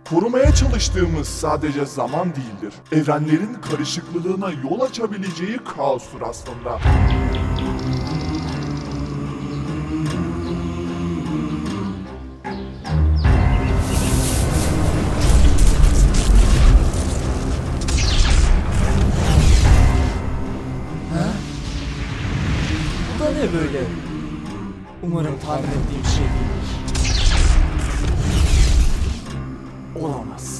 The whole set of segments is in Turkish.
Korumaya çalıştığımız sadece zaman değildir. Evrenlerin karışıklığına yol açabileceği kaostur aslında. Bu da ne böyle? Umarım tahmin ettiğim şey değildir. Olamaz.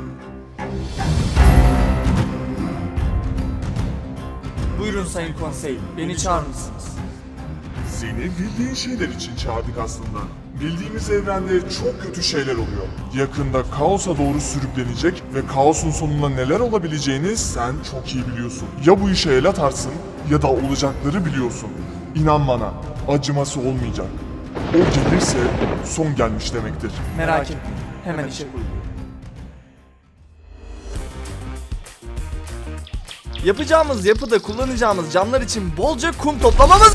Buyurun Sayın Konsey, beni çağırır mısınız? Seni bildiğin şeyler için çağırdık aslında. Bildiğimiz evrende çok kötü şeyler oluyor. Yakında kaosa doğru sürüklenecek ve kaosun sonunda neler olabileceğini sen çok iyi biliyorsun. Ya bu işe el atarsın ya da olacakları biliyorsun. İnan bana, acıması olmayacak. O gelirse son gelmiş demektir. Merak etmeyin, hemen işe koyuyorum. Yapacağımız yapıda kullanacağımız camlar için bolca kum toplamamız...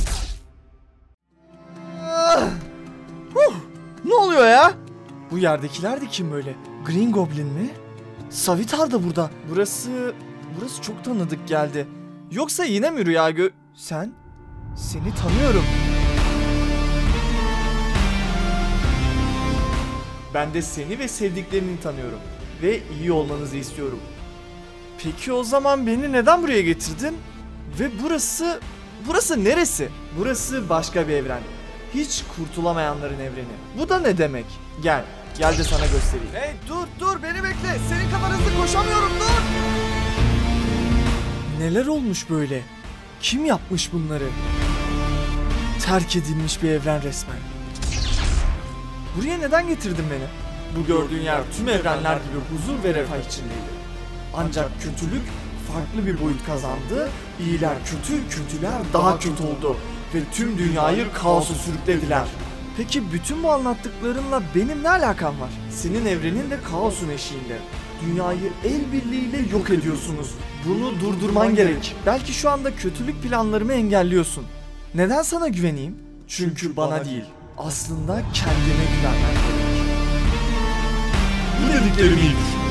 Ne oluyor ya? Bu yerdekiler de kim böyle? Green Goblin mi? Savitar da burada. Burası çok tanıdık geldi. Yoksa yine mi rüya Sen? Seni tanıyorum. Ben de seni ve sevdiklerini tanıyorum. Ve iyi olmanızı istiyorum. Peki o zaman beni neden buraya getirdin? Ve burası neresi? Burası başka bir evren. Hiç kurtulamayanların evreni. Bu da ne demek? Gel de sana göstereyim. Hey dur beni bekle. Senin kadar hızlı koşamıyorum, dur. Neler olmuş böyle? Kim yapmış bunları? Terk edilmiş bir evren resmen. Buraya neden getirdin beni? Bu gördüğün yer tüm evrenler gibi huzur ve refah içindeydi. Ancak kötülük farklı bir boyut kazandı. İyiler kötü, kötüler daha kötü oldu. Ve tüm dünyayı kaosa sürüklediler. Peki bütün bu anlattıklarınla benim ne alakam var? Senin evrenin de kaosun eşiğinde. Dünyayı el birliğiyle yok ediyorsunuz. Bunu durdurman gerek. Belki şu anda kötülük planlarımı engelliyorsun. Neden sana güveneyim? Çünkü bana değil, aslında kendine güvenmen gerek. Bu dediklerimi iyi düşün.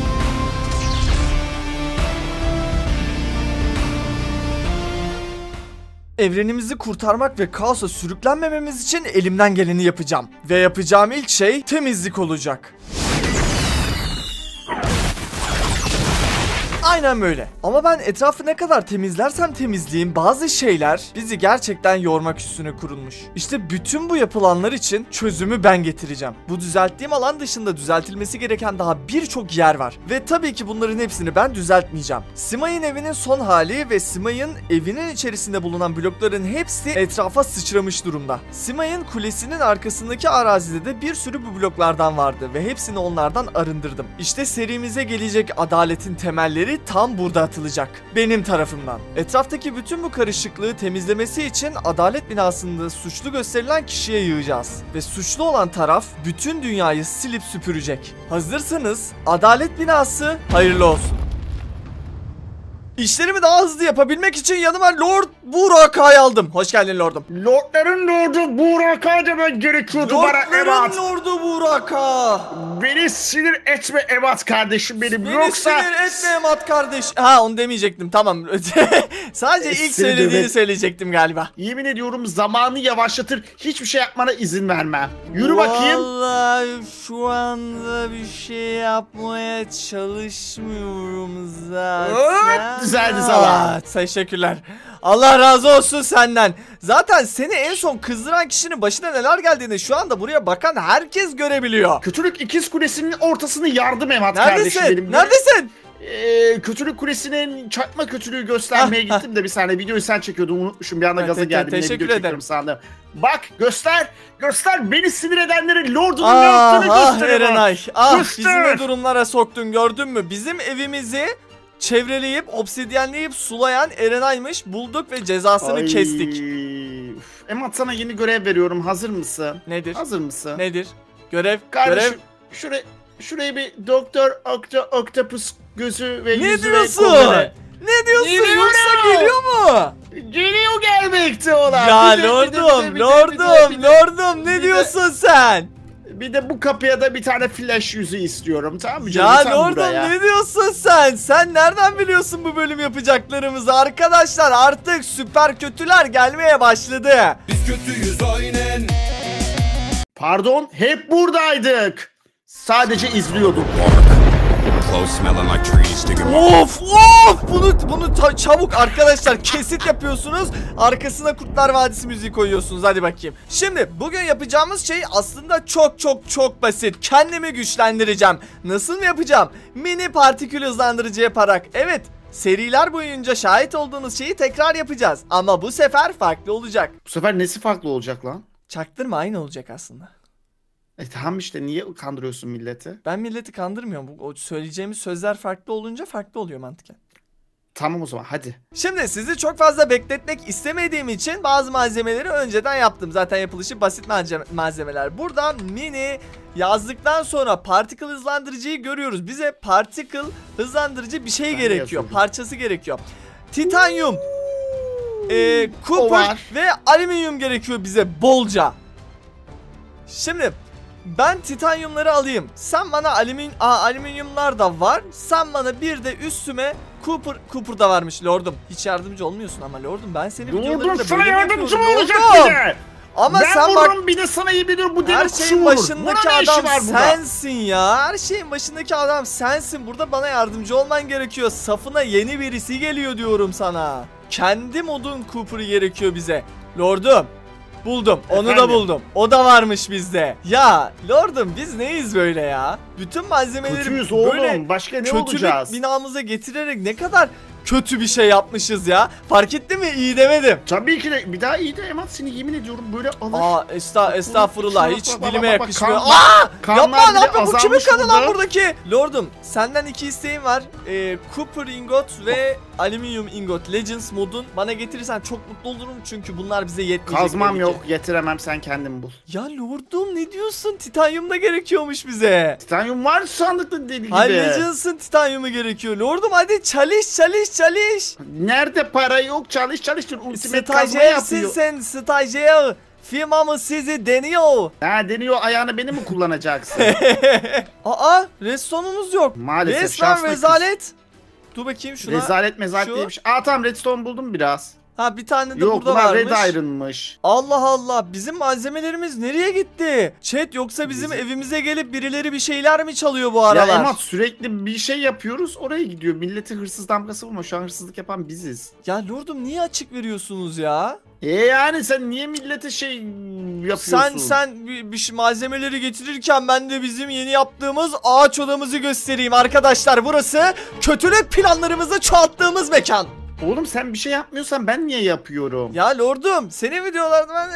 Evrenimizi kurtarmak ve kaosa sürüklenmememiz için elimden geleni yapacağım. Ve yapacağım ilk şey temizlik olacak. Aynen böyle. Ama ben etrafı ne kadar temizlersem temizleyeyim bazı şeyler bizi gerçekten yormak üstüne kurulmuş. İşte bütün bu yapılanlar için çözümü ben getireceğim. Bu düzelttiğim alan dışında düzeltilmesi gereken daha birçok yer var. Ve tabii ki bunların hepsini ben düzeltmeyeceğim. Simay'ın evinin son hali ve Simay'ın evinin içerisinde bulunan blokların hepsi etrafa sıçramış durumda. Simay'ın kulesinin arkasındaki arazide de bir sürü bu bloklardan vardı ve hepsini onlardan arındırdım. İşte serimize gelecek adaletin temelleri tam burada atılacak. Benim tarafımdan. Etraftaki bütün bu karışıklığı temizlemesi için adalet binasında suçlu gösterilen kişiye yığacağız. Ve suçlu olan taraf bütün dünyayı silip süpürecek. Hazırsanız adalet binası hayırlı olsun. İşlerimi daha hızlı yapabilmek için yanıma Lord Buraka'yı aldım. Hoş geldin Lordum. Lordların Lordu Buraka demen gerekiyordu bana Evat. Lordların Lordu Buraka. Beni sinir etme Evat kardeşim benim. Beni Yoksa... sinir etme Evat kardeş. Ha onu demeyecektim, tamam. Sadece ilk söylediğini söyleyecektim galiba. Yemin ediyorum zamanı yavaşlatır, hiçbir şey yapmana izin vermem. Yürü bakayım. Vallahi şu anda bir şey yapmaya çalışmıyorum zaten. Düzeldi zaman. Teşekkürler. Allah razı olsun senden. Zaten seni en son kızdıran kişinin başına neler geldiğini şu anda buraya bakan herkes görebiliyor. Kötülük ikiz kulesinin ortasını yardım Evat kardeşim benim. Neredesin? Kötülük kulesinin çakma kötülüğü göstermeye gittim de bir saniye videoyu sen çekiyordun, unutmuşum, bir anda gaza geldim. Teşekkür ederim. Sandım. Bak göster beni sinir edenleri Lord'un ne yaptığını göster. Erenay, bizi ne durumlara soktun gördün mü? Bizim evimizi çevreleyip obsidyenleyip sulayan Erenay'mış, bulduk ve cezasını kestik. Emat sana yeni görev veriyorum, hazır mısın? Nedir? Hazır mısın? Nedir? Görev? Kardeşim, şuraya bir Doktor Octopus gözü ve ne yüzü diyorsun? ve kolları. Ne diyorsun? Geliyor. Yoksa geliyor mu? Geliyor gelmekte olan. Ya lordum ne diyorsun sen? Bir de bu kapıya da bir tane flash yüzü istiyorum, tamam mı canım? Ya Sen Lordum buraya. ne diyorsun sen? Sen nereden biliyorsun bu bölüm yapacaklarımızı? Arkadaşlar artık süper kötüler gelmeye başladı. Biz kötüyüz aynen. Pardon, hep buradaydık. Sadece izliyorduk. Close smelling like trees to get Of bunu çabuk arkadaşlar kesit yapıyorsunuz, arkasına Kurtlar Vadisi müziği koyuyorsunuz. Hadi bakayım. Şimdi bugün yapacağımız şey aslında çok basit. Kendimi güçlendireceğim. Nasıl mı yapacağım? Mini partikül hızlandırıcı yaparak. Evet, seriler boyunca şahit olduğunuz şeyi tekrar yapacağız ama bu sefer farklı olacak. Bu sefer nesi farklı olacak lan? Çaktırma, aynı olacak aslında. Tamam işte, niye kandırıyorsun milleti? Ben milleti kandırmıyorum. O söyleyeceğimiz sözler farklı olunca farklı oluyor mantıken. Tamam o zaman, hadi. Şimdi sizi çok fazla bekletmek istemediğim için bazı malzemeleri önceden yaptım. Zaten yapılışı basit malzemeler. Burada mini yazdıktan sonra particle hızlandırıcıyı görüyoruz. Bize particle hızlandırıcı bir şey gerekiyor. yazıyordum. Parçası gerekiyor. Titanyum, O copper var. ve alüminyum gerekiyor bize bolca. Şimdi ben titanyumları alayım. Sen bana alüminyumlar da var. Sen bana bir de üstüme Cooper da varmış Lordum. Hiç yardımcı olmuyorsun ama Lordum, ben seni videolarında Lordum sana böyle yardımcı mı yapıyorum, olacak Lordum. bir de? Ama Ben sen bak, vururum, bir de sana iyi biliyorum, bu deli her şeyin uçur. başındaki Buna ne işi adam var burada? sensin ya. Her şeyin başındaki adam sensin. Burada bana yardımcı olman gerekiyor. Safına yeni birisi geliyor diyorum sana. Kendi modun Cooper'ı gerekiyor bize. Lordum, buldum. Onu da Efendim? buldum. O da varmış bizde. Ya Lordum, biz neyiz böyle ya? Bütün malzemeleri Kötüyüz oğlum, böyle başka ne kötülük olacağız? binamıza getirerek ne kadar kötü bir şey yapmışız ya. Fark ettin mi? İyi demedim. Tabii ki de bir daha iyi de Emat, seni yemin ediyorum böyle alır. Estağfurullah, Bak, hiç bak, dilime bak, bak, yakışmıyor. kanlar- Aa! kanlar Yapma, ne bile yapıyorsun? Bu kimin azalmış kanı lan burada. buradaki? Lordum, senden iki isteğim var. Copper ingot ve alüminyum ingot Legends modun bana getirirsen çok mutlu olurum, çünkü bunlar bize yetmeyecek. Kazmam belli ki. yok, getiremem, sen kendin bul. Ya Lordum, ne diyorsun? Titanyum da gerekiyormuş bize. Titanyum var sandıkta deli gibi. Ha, Legends'ın titanyumu gerekiyor. Lordum, hadi çalış. Nerede para yok, çalıştır. Ultimate kazma Stajyersin yapıyor. sen, stajyer. Firmamız sizi deniyor. Ha, deniyor, ayağını beni mi kullanacaksın? Aa, redstone'umuz yok. Maalesef, Resmen şanslı rezalet. Dur bakayım şuna. Rezalet mezalet Şu- değilmiş. Tamam, redstone buldum biraz. Ha, bir tane de Yok, burada bunlar varmış. red iron'mış. Allah Allah, bizim malzemelerimiz nereye gitti? Chat, yoksa bizim Bizim- evimize gelip birileri bir şeyler mi çalıyor bu Ya aralar? Emat, sürekli bir şey yapıyoruz, oraya gidiyor. Milleti hırsız damgası vurma, şu an hırsızlık yapan biziz. Ya Lordum, niye açık veriyorsunuz ya? Yani sen niye millete şey yapıyorsun? Sen bir malzemeleri getirirken ben de bizim yeni yaptığımız ağaç odamızı göstereyim arkadaşlar. Burası kötülük planlarımızı çoğalttığımız mekan. Oğlum sen bir şey yapmıyorsan ben niye yapıyorum? Ya Lordum, senin videolarda ben...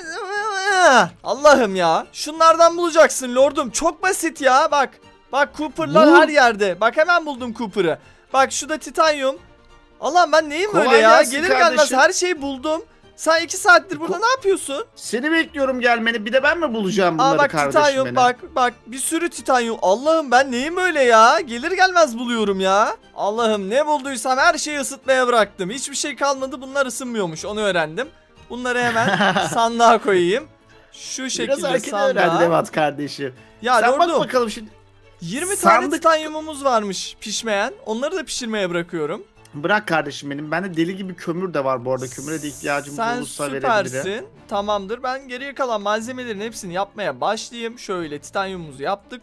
Allah'ım ya. Şunlardan bulacaksın Lordum. Çok basit ya, bak. Bak, Cooper'lar Bul. her yerde. Bak, hemen buldum Cooper'ı. Bak, şu da titanyum. Allah'ım, ben neyim Kolay böyle ya? gelsin Gelir gelmez kardeşim. her şeyi buldum. Sen 2 saattir burada ne yapıyorsun? Seni bekliyorum gelmeni, bir de ben mi bulacağım bunları Bak, kardeşim titanyum, benim? bak bir sürü titanyum. Allah'ım, ben neyim böyle ya? Gelir gelmez buluyorum ya. Allah'ım, ne bulduysam her şeyi ısıtmaya bıraktım. Hiçbir şey kalmadı, bunlar ısınmıyormuş, onu öğrendim. Bunları hemen sandığa koyayım. Şu Biraz şekilde hareket öğrendi sandığa. Emat kardeşim. Ya Sen bak Lordum, bakalım şimdi. 20 tane sandık- titanyumumuz varmış pişmeyen. Onları da pişirmeye bırakıyorum. Bırak kardeşim benim. Bende deli gibi kömür de var bu arada. Kömüre de ihtiyacım olursa Sen verebilirim. süpersin. Tamamdır. Ben geriye kalan malzemelerin hepsini yapmaya başlayayım. Şöyle titanyumumuzu yaptık.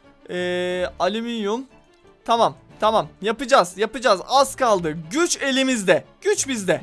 Alüminyum. Tamam. Yapacağız. Az kaldı. Güç elimizde. Güç bizde.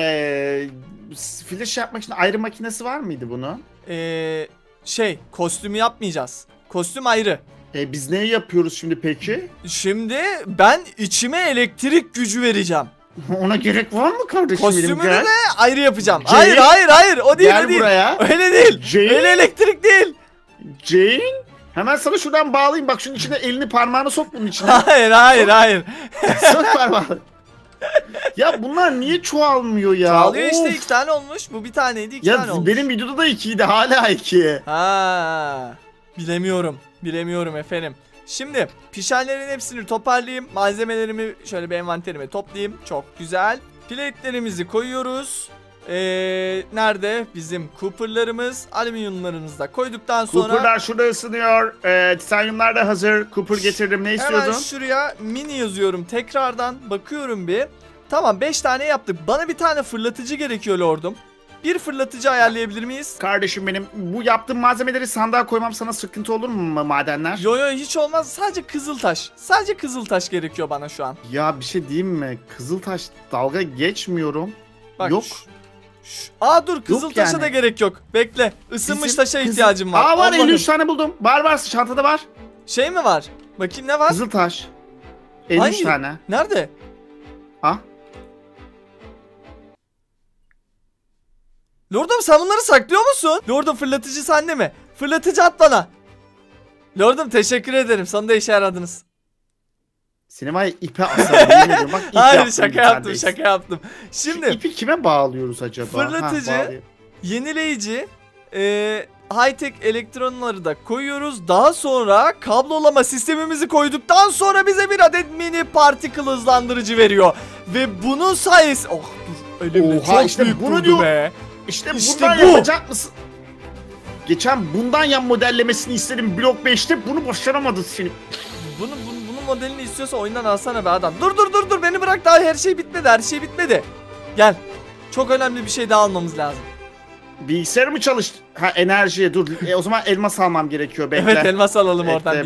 Flash yapmak için ayrı makinesi var mıydı bunun? Kostümü yapmayacağız. Kostüm ayrı. Biz ne yapıyoruz şimdi peki? Şimdi ben içime elektrik gücü vereceğim. Ona gerek var mı kardeşim benim? Kostümünü Gel. de ayrı yapacağım. Jane, Hayır. O değil, Gel o değil. buraya. Öyle değil. Jane. Öyle elektrik değil. Jane. Hemen sana şuradan bağlayayım. Bak şunun içine elini parmağını sok bunun içine. Hayır. Sok parmağını. Ya bunlar niye çoğalmıyor ya? Çalıyor işte, Of. 2 tane olmuş. Bu bir taneydi, 2 tane Ya olmuş. benim videoda da 2'ydi, hala 2. Ha, bilemiyorum efendim. Şimdi pişenlerin hepsini toparlayayım. Malzemelerimi şöyle bir envanterime toplayayım. Çok güzel. Plate'lerimizi koyuyoruz. Nerede bizim Cooper'larımız? Alüminyumlarımızı da koyduktan sonra Cooper'lar şurada ısınıyor. Titanium'lar da hazır. Cooper getirdim. Ne istiyordun? hemen şuraya mini yazıyorum. Tekrardan bakıyorum bir. Tamam 5 tane yaptık. Bana bir tane fırlatıcı gerekiyor lordum. Bir fırlatıcı ayarlayabilir miyiz? Kardeşim benim, bu yaptığım malzemeleri sandığa koymam sana sıkıntı olur mu madenler? Yo hiç olmaz. Sadece kızıltaş. Sadece kızıltaş gerekiyor bana şu an. Ya bir şey diyeyim mi? Kızıltaş dalga geçmiyorum. Bak, Yok. Aa dur kızıltaşa yani. da gerek yok. Bekle. Isınmış Bizim taşa kızıl- ihtiyacım var. Aa var, Allah'ım. 53 tane buldum. Var çantada var. Şey mi var? Bakayım ne var? Kızıltaş. 53 Hangi? tane. Nerede? Ha? Lordum sen bunları saklıyor musun? Lordum fırlatıcı sende mi? Fırlatıcı at bana. Lordum teşekkür ederim. Sonunda işe yaradınız. Seni var ya ipe asarım. Yemin ediyorum. Bak, ip Hayır yaptım bir tane. şaka yaptım. Şu Şimdi ipi kime bağlıyoruz acaba? Fırlatıcı. bağlayayım. yenileyici high-tech elektronları da koyuyoruz. Daha sonra kablolama sistemimizi koyduktan sonra bize bir adet mini particle hızlandırıcı veriyor. Ve bunun sayesinde... Oh dur elimle Oha, çok işte büyük bunu vurdu diyor. be. İşte İşte bundan bu. yapacak mısın? Geçen bundan yan modellemesini istedim Blok 5'te, bunu başaramadın seni. Bunun modelini istiyorsa oyundan alsana be adam. Dur beni bırak, daha her şey bitmedi. Gel. Çok önemli bir şey daha almamız lazım. Bilgisayarı mı çalıştı? Ha, enerji, dur. O zaman elmas almam gerekiyor, bekle. Evet elmas alalım oradan.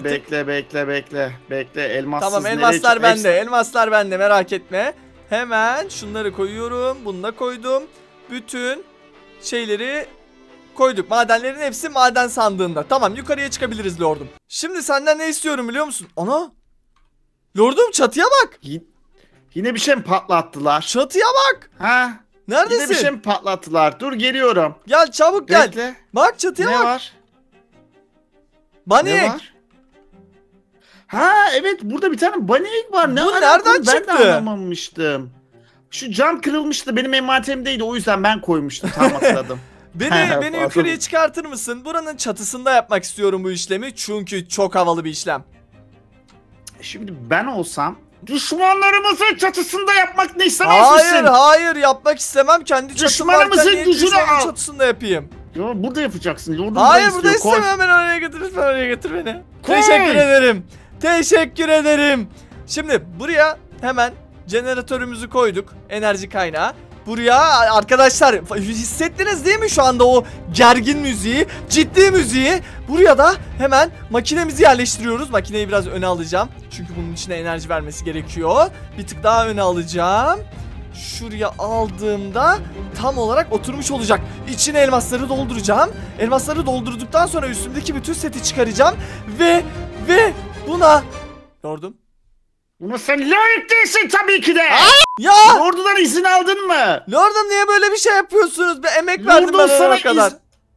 Bekle, elmassız Tamam nereye elmaslar çık- bende. Elmaslar bende, merak etme. Hemen şunları koyuyorum. Bunu da koydum. Bütün şeyleri koyduk. Madenlerin hepsi maden sandığında. Tamam yukarıya çıkabiliriz lordum. Şimdi senden ne istiyorum biliyor musun? Ana! Lordum çatıya bak. Yine bir şey mi patlattılar? Çatıya bak. Ha? Neredesin? Yine bir şey mi patlattılar? Dur geliyorum. Gel çabuk gel. Bekle. Bak çatıya Ne bak. var? Bunny Ne egg. var? Ha evet, burada bir tane bunny egg var. Ne Bu alakalı? nereden Ben çıktı? de anlamamıştım. Şu cam kırılmıştı, benim envanterimdeydi, o yüzden ben koymuştum, tam hatırladım. Beni Pardon. yukarıya çıkartır mısın? Buranın çatısında yapmak istiyorum bu işlemi. Çünkü çok havalı bir işlem. Şimdi ben olsam düşmanlarımızın çatısında yapmak ne istemez misin? Hayır yapmak istemem. Kendi çatım varken Düşmanımızın niye gücünü düşmanın al. çatısında yapayım? Yo, burada yapacaksın. Lordum Hayır da burada istiyor. Koy. istemem, ben oraya götür, lütfen oraya götür beni. Koy. Teşekkür ederim. Şimdi buraya hemen jeneratörümüzü koyduk. Enerji kaynağı. Buraya arkadaşlar hissettiniz değil mi şu anda o gergin müziği, ciddi müziği? Buraya da hemen makinemizi yerleştiriyoruz. Makineyi biraz öne alacağım. Çünkü bunun içine enerji vermesi gerekiyor. Bir tık daha öne alacağım. Şuraya aldığımda tam olarak oturmuş olacak. İçine elmasları dolduracağım. Elmasları doldurduktan sonra üstümdeki bütün seti çıkaracağım. Ve buna... Lordum. Buna sen layık değilsin tabii ki de. Ya! Lord'dan izin aldın mı? Lordum niye böyle bir şey yapıyorsunuz? Ben emek verdim Lord'un ben sana ona kadar.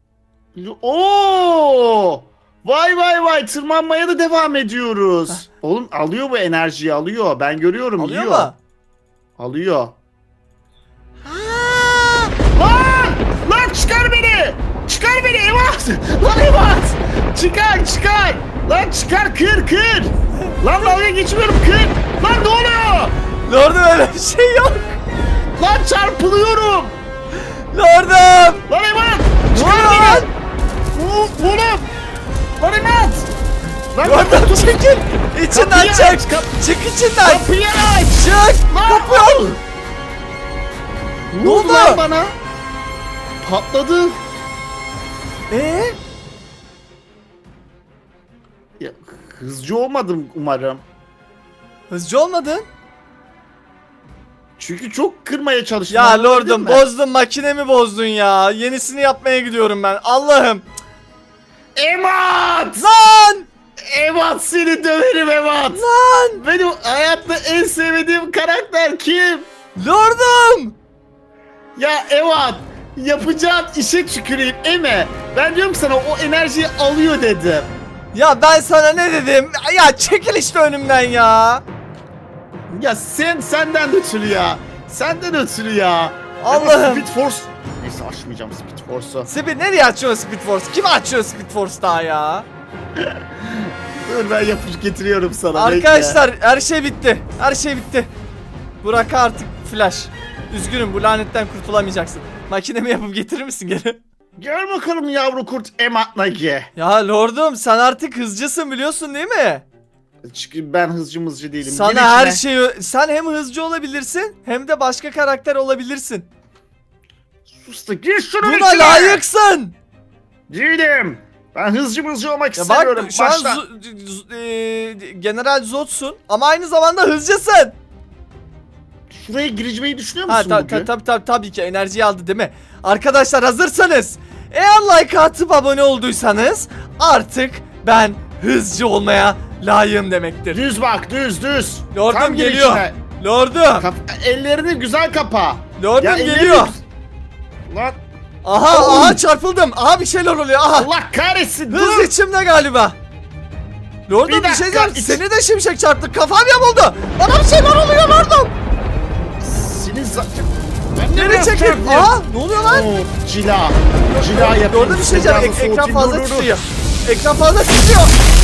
Oo! Vay, tırmanmaya da devam ediyoruz. Oğlum alıyor bu enerjiyi, alıyor. Ben görüyorum, Alıyor yiyor. mu? Alıyor. Lan çıkar beni! Çıkar beni Evat! Lan Evat! Çıkar! Lan çıkar, kır! Lan dalga geçmiyorum, kır! Lan ne oluyor? Lordum öyle bir şey yok. Lan çarpılıyorum! Lordum! Lan Evat! Ne Çıkar oluyor beni! lan? Oğlum! Lan Evat! Lan Lordum çekil. İçinden Kapıyı çık. aç, Çık içinden. kapıyı aç! Çık. Lan! Kapı. Ne oldu oldu? lan bana? Patladı. Ya, hızcı olmadım umarım. Hızcı olmadın. Çünkü çok kırmaya çalıştım. Ya anladın lordum mı? bozdun, makinemi bozdun ya. Yenisini yapmaya gidiyorum ben. Allah'ım. Emat! Lan! Emat, seni döverim Emat! Lan! Benim hayatta en sevmediğim karakter kim? Lordum! Ya Emat! Yapacağın işe tüküreyim Eme. Ben diyorum sana, o enerjiyi alıyor dedim. Ya ben sana ne dedim? Ya çekil işte önümden ya. Ya senden ötürü ya. Senden ötürü ya. Allah'ım. Speed Force. Neyse, açmayacağım Speed Force'u. Nereye açıyor Speed Force? Kim açıyor Speed Force daha ya? Dur ben yapıp getiriyorum sana. Arkadaşlar her şey bitti. Her şey bitti. Burak artık flash. Üzgünüm, bu lanetten kurtulamayacaksın. Makinemi yapıp getirir misin geri? Gel bakalım yavru kurt Ematnagi. Ya lordum, sen artık hızcısın biliyorsun değil mi? Çünkü ben hızcı değilim. Sana Gel her içine. şeyi, sen hem hızcı olabilirsin hem de başka karakter olabilirsin. Sus da gir şunun Buna içine. layıksın. Değilim. Ben hızcı olmak Ya istemiyorum. bak şu an Başla. General Zod'sun ama aynı zamanda hızcısın. Şuraya gireceğimi düşünüyor Ha musun bugün? tabii ki enerjiyi aldı değil mi? Arkadaşlar hazırsanız, eğer like atıp abone olduysanız artık ben hızcı olmaya layığım demektir. Düz bak, düz. Lordum Tam gir geliyor. içine. Lordum. Ellerini güzel kapa. Lordum ellerini- geliyor. Lan Aha çarpıldım. Aha bir şeyler oluyor. Aha. Allah kahretsin. Hız Dur. içimde galiba. Lordum Bir bir şey dakika, diyeceğim. Seni de şimşek çarptı. Kafam yamuldu. Bana bir şeyler oluyor Lordum. Senin zaten... Ben Geri biraz çekil. çarptım. Aha ne oluyor lan? Oo, cila yapayım. Lordum bir şey diyeceğim. Biraz Ekran soğutayım. fazla Dur. titriyor. Ekran fazla titriyor.